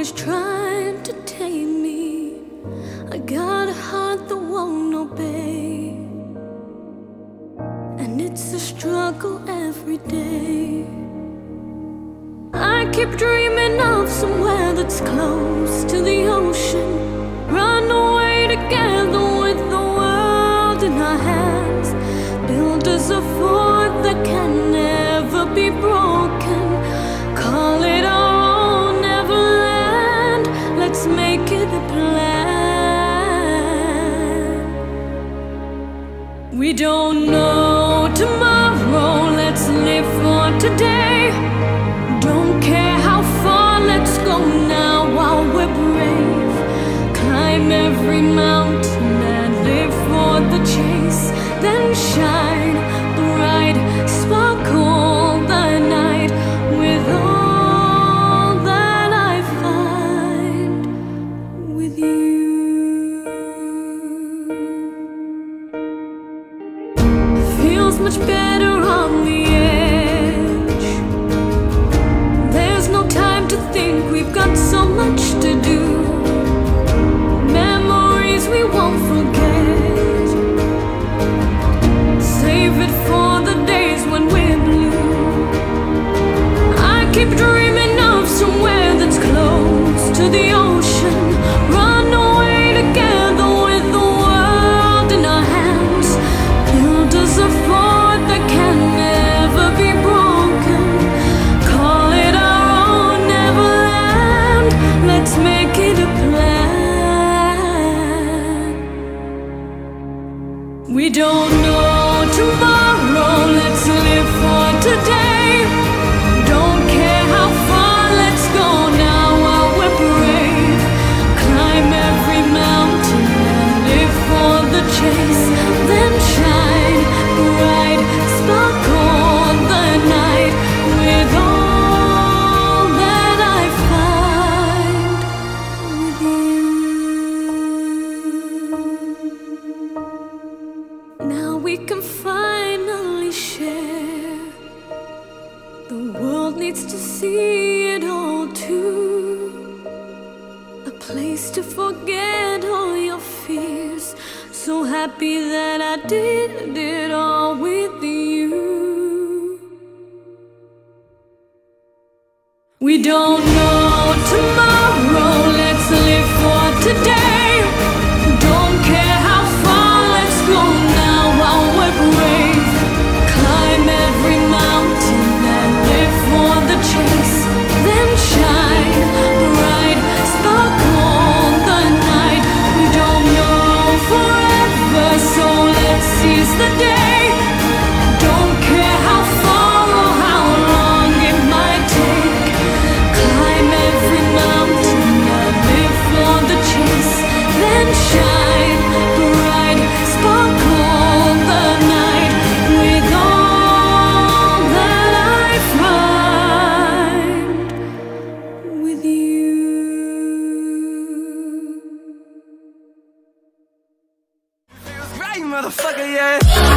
always trying to tame me. I got a heart that won't obey, and it's a struggle every day. I keep dreaming of somewhere that's close to the ocean, run away together with the world in our hands, build us a fort that can never be broken, call it our own Neverland. Let's make it a plan. We don't know tomorrow, let's live for today. Don't care how far, let's go now while we're brave. Climb every mountain and live for the chase. Then shine bright, sparkle the night with all that I find with you. Feels much better on the edge. There's no time to think, we've got so much to do. Memories we won't forget, save it for the days when we're blue. I keep dreaming of somewhere that's close to the ocean, run away together with the world in our hands, build us a fort that can never be broken, call it our own Neverland. Let's make it a plan. We don't know tomorrow, let's live for today. Don't care how far, let's go now while we're brave. Climb every mountain and live for the chase. Then shine bright, sparkle the night with all that I find with you. Now we can finally share. The world needs to see it all too. A place to forget all your fears. So happy that I did it all with you. We don't know tomorrow, let's live for today. Don't care how far, let's go now while we're brave. Climb every mountain and live for the chase. Then shine bright, sparkle the night. We don't know forever, so let's seize the day. Don't care how far or how long it might take. Climb every mountain and live for the chase. Then shine bright, sparkle the night with all that I find with you. Right, motherfucker, yeah.